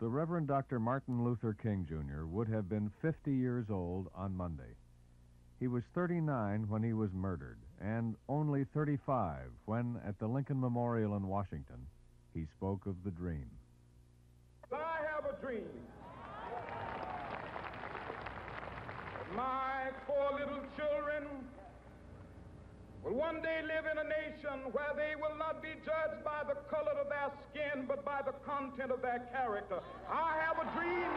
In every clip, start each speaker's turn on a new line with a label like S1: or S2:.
S1: The Reverend Dr. Martin Luther King, Jr. would have been 50 years old on Monday. He was 39 when he was murdered, and only 35 when, at the Lincoln Memorial in Washington, he spoke of the dream.
S2: I have a dream. My 4 little children will one day live in a nation where they will not be judged by the color of their skin, but by the content of their character. I have a dream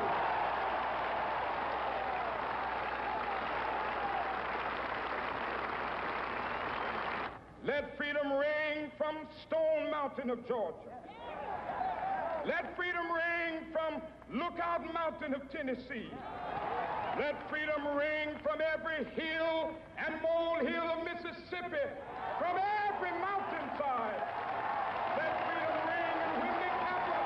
S2: today. Let freedom ring from Stone Mountain of Georgia. Let freedom ring from Lookout Mountain of Tennessee. Let freedom ring from every hill and molehill of Mississippi, from every mountainside. Let freedom ring in Whitney Capital.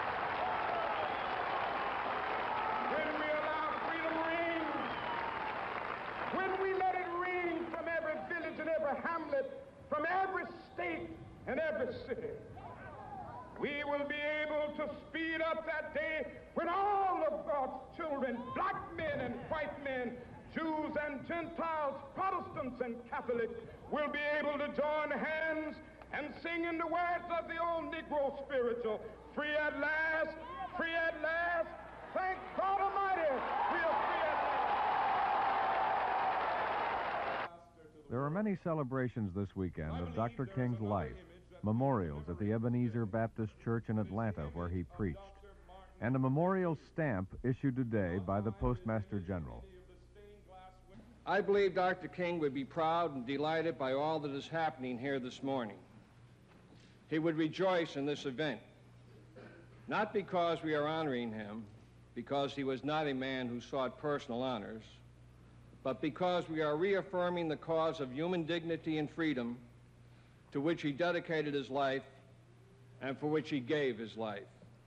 S2: When we allow freedom ring, when we let it ring from every village and every hamlet, from every state and every city, we will be able to speed up that day when all of God's children, black men and white men, Jews and Gentiles, Protestants and Catholics, will be able to join hands and sing in the words of the old Negro spiritual, free at last, free at last, thank God Almighty, we are free at last.
S1: There are many celebrations this weekend of Dr. King's life. Memorials at the Ebenezer Baptist Church in Atlanta, where he preached, and a memorial stamp issued today by the Postmaster General.
S3: I believe Dr. King would be proud and delighted by all that is happening here this morning. He would rejoice in this event, not because we are honoring him, because he was not a man who sought personal honors, but because we are reaffirming the cause of human dignity and freedom to which he dedicated his life and for which he gave his life.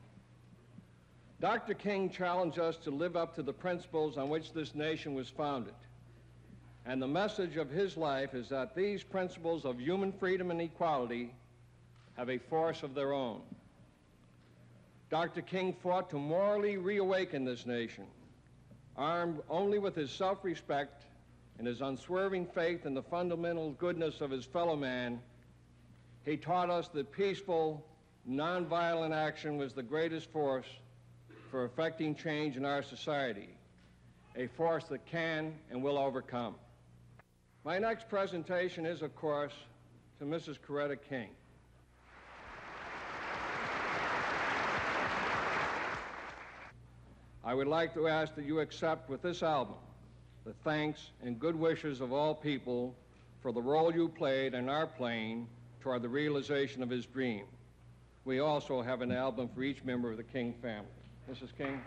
S3: Dr. King challenged us to live up to the principles on which this nation was founded. And the message of his life is that these principles of human freedom and equality have a force of their own. Dr. King fought to morally reawaken this nation, armed only with his self-respect and his unswerving faith in the fundamental goodness of his fellow man. He taught us that peaceful, nonviolent action was the greatest force for effecting change in our society, a force that can and will overcome. My next presentation is, of course, to Mrs. Coretta King. I would like to ask that you accept with this album the thanks and good wishes of all people for the role you played and are playing toward the realization of his dream. We also have an album for each member of the King family. Mrs. King.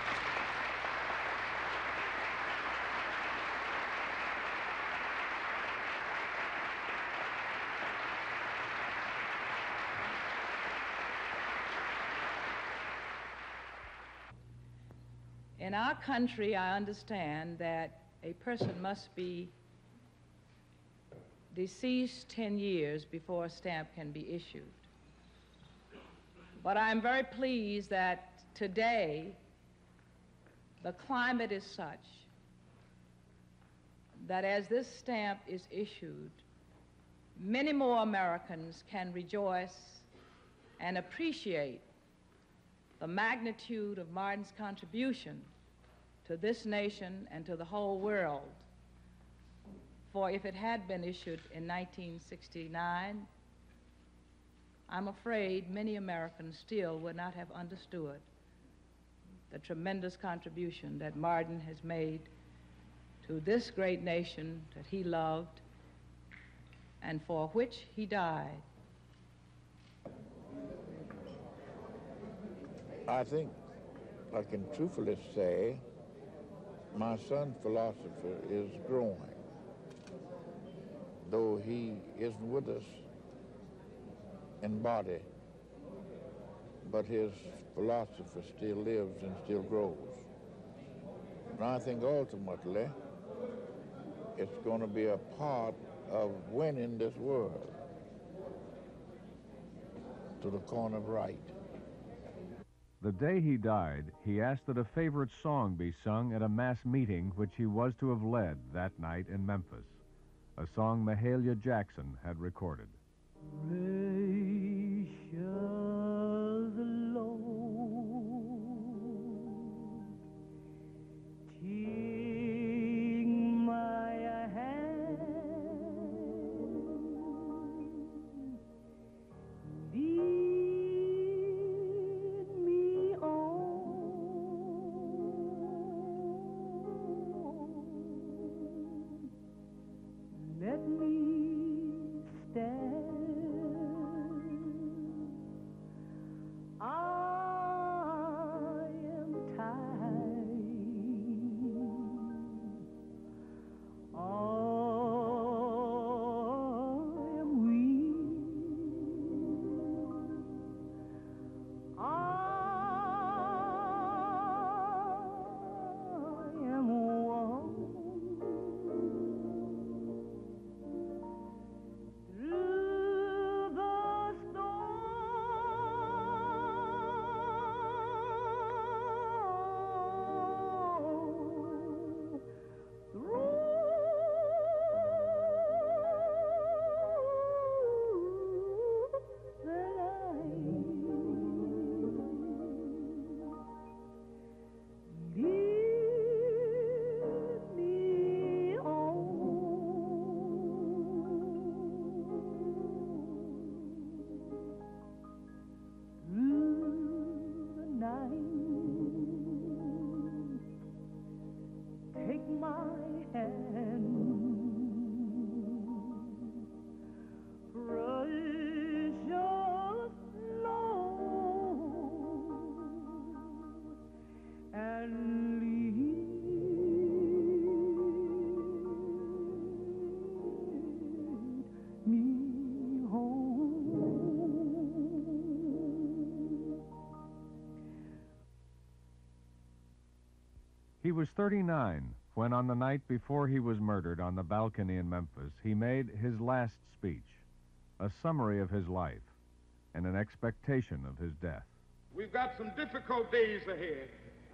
S4: In our country, I understand that a person must be deceased 10 years before a stamp can be issued. But I'm very pleased that today the climate is such that as this stamp is issued, many more Americans can rejoice and appreciate the magnitude of Martin's contribution to this nation and to the whole world. For if it had been issued in 1969, I'm afraid many Americans still would not have understood the tremendous contribution that Martin has made to this great nation that he loved and for which he died.
S5: I think I can truthfully say my son, philosopher, is growing. Though he isn't with us in body, but his philosophy still lives and still grows. And I think ultimately it's going to be a part of winning this world to the corner of right.
S1: The day he died, he asked that a favorite song be sung at a mass meeting which he was to have led that night in Memphis, a song Mahalia Jackson had recorded.
S6: Gracious Lord, take my hand, lead me on, let me stand. I am tired. I am weak. I am worn. Through the storm, through the night, lead me on. Through the night, take my hand, precious Lord, and lead me home.
S1: He was 39 when, on the night before he was murdered on the balcony in Memphis, he made his last speech, a summary of his life and an expectation of his death.
S2: We've got some difficult days ahead.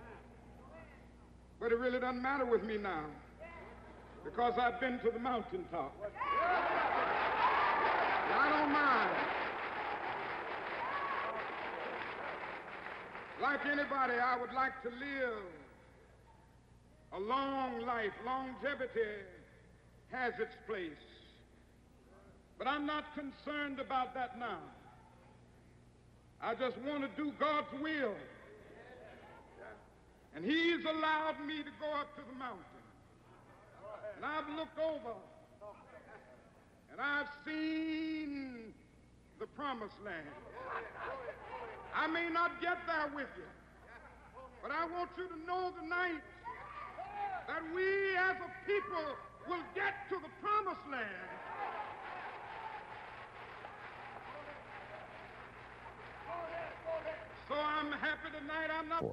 S2: But it really doesn't matter with me now, because I've been to the mountaintop. And I don't mind. Like anybody, I would like to live a long life. Longevity has its place. But I'm not concerned about that now. I just want to do God's will. And He's allowed me to go up to the mountain. And I've looked over and I've seen the promised land. I may not get there with you, but I want you to know tonight that we as a people will get to the promised land. So I'm happy tonight. I'm not...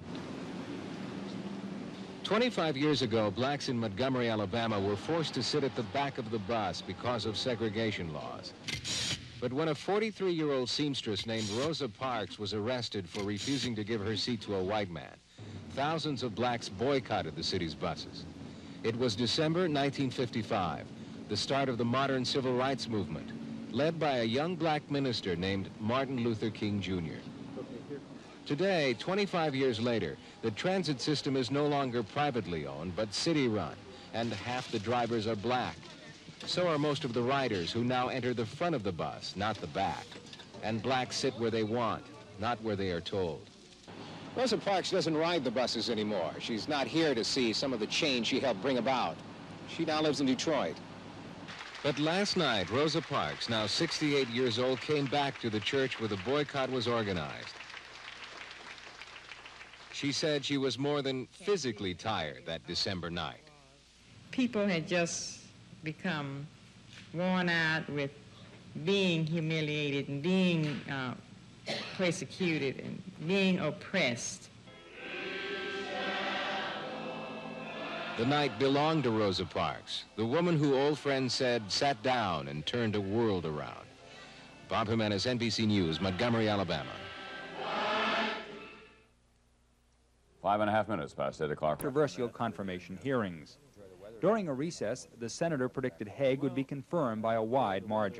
S7: 25 years ago, blacks in Montgomery, Alabama were forced to sit at the back of the bus because of segregation laws. But when a 43-year-old seamstress named Rosa Parks was arrested for refusing to give her seat to a white man, thousands of blacks boycotted the city's buses. It was December 1955, the start of the modern civil rights movement, led by a young black minister named Martin Luther King Jr. Today, 25 years later, the transit system is no longer privately owned, but city-run, and half the drivers are black. So are most of the riders, who now enter the front of the bus, not the back. And blacks sit where they want, not where they are told.
S8: Rosa Parks doesn't ride the buses anymore. She's not here to see some of the change she helped bring about. She now lives in Detroit.
S7: But last night, Rosa Parks, now 68 years old, came back to the church where the boycott was organized. She said she was more than physically tired that December night.
S9: People had just become worn out with being humiliated and being persecuted and being oppressed.
S7: The night belonged to Rosa Parks, the woman who old friends said sat down and turned a world around. Bob Jimenez, NBC News, Montgomery, Alabama.
S10: 5.5 minutes past 8 o'clock.
S11: Controversial confirmation hearings. During a recess, the senator predicted Haig would be confirmed by a wide margin.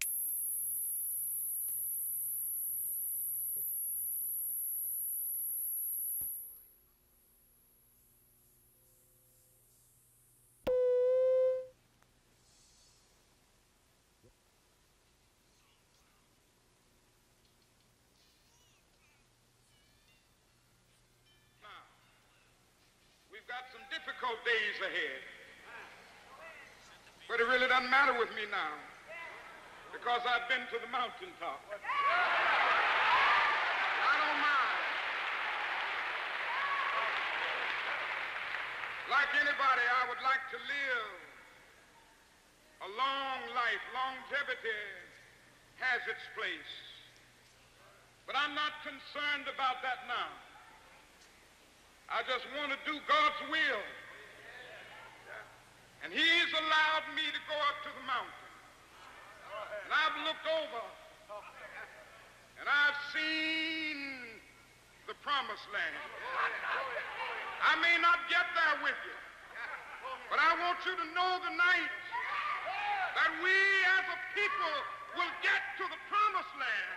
S2: We've got some difficult days ahead. But it really doesn't matter with me now, because I've been to the mountaintop. I don't mind. Like anybody, I would like to live a long life. Longevity has its place. But I'm not concerned about that now. I just want to do God's will. And he's allowed me to go up to the mountain. And I've looked over, and I've seen the promised land. I may not get there with you, but I want you to know tonight that we as a people will get to the promised land.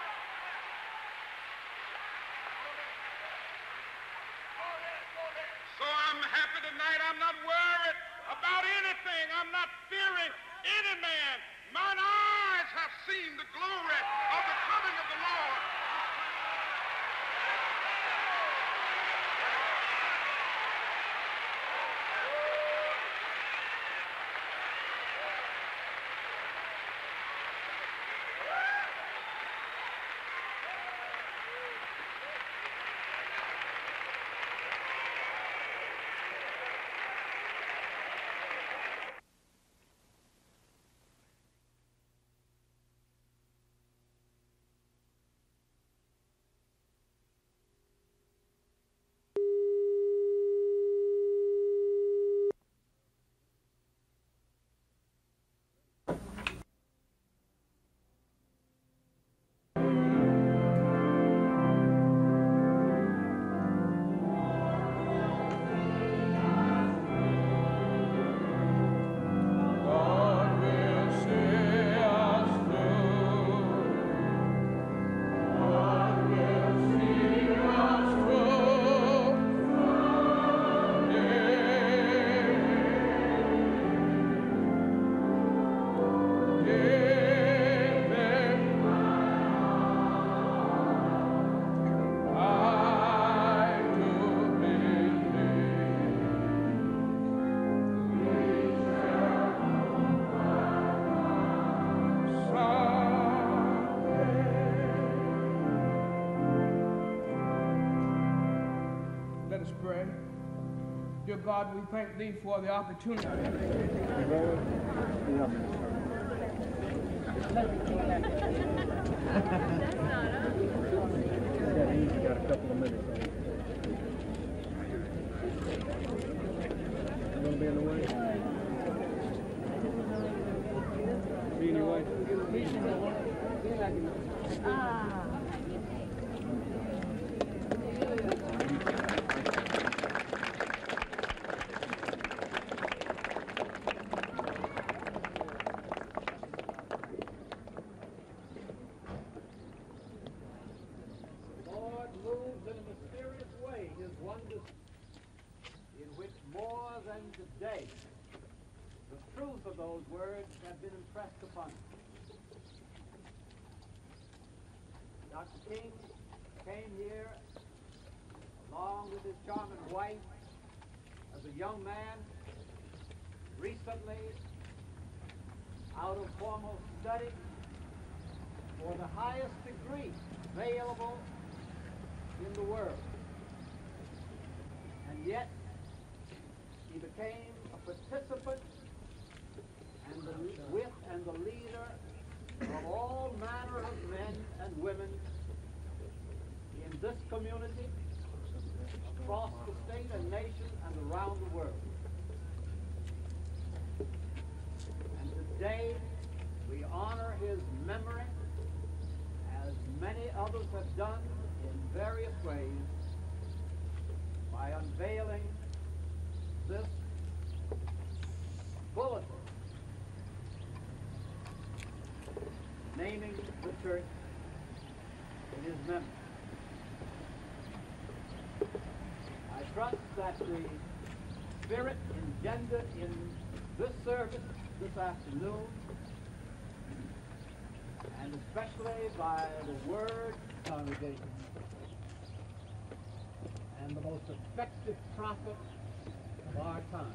S2: So I'm happy tonight. I'm not worried about anything. I'm not fearing any man. Mine eyes have seen the glory of the coming of the Lord. Dear God, we thank thee for the opportunity.
S12: Got a couple of minutes. You gonna be in the way? Be in your way?
S13: Today, the truth of those words have been impressed upon us. Dr. King came here along with his charming wife as a young man, recently out of formal study for the highest degree available in the world. And yet, he became a participant and the leader of all manner of men and women in this community, across the state and nation and around the world. And today we honor his memory as many others have done in various ways by unveiling this bulletin naming the church in his memory. I trust that the spirit engendered in this service this afternoon, and especially by the word congregation and the most effective prophet of our time.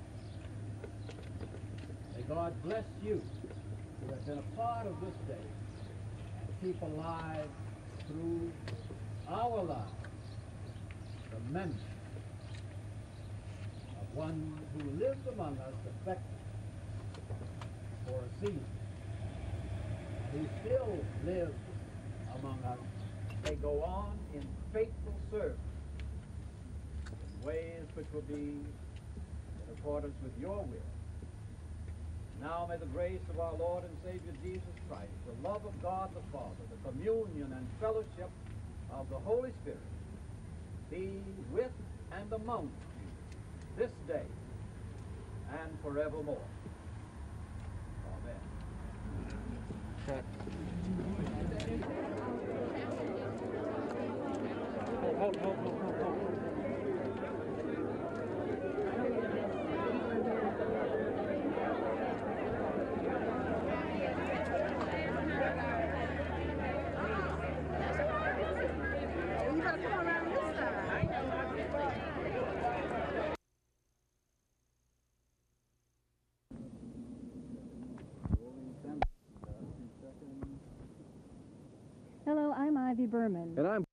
S13: May God bless you who have been a part of this day and keep alive through our lives the memory of one who lived among us effectively for a season, and who still lives among us. They go on in faithful service in ways which will be in accordance with your will. Now may the grace of our Lord and Savior Jesus Christ, the love of God the Father, the communion and fellowship of the Holy Spirit be with and among you this day and forevermore. Amen. Hold.
S10: Hello, I'm Ivy Berman.
S14: And I'm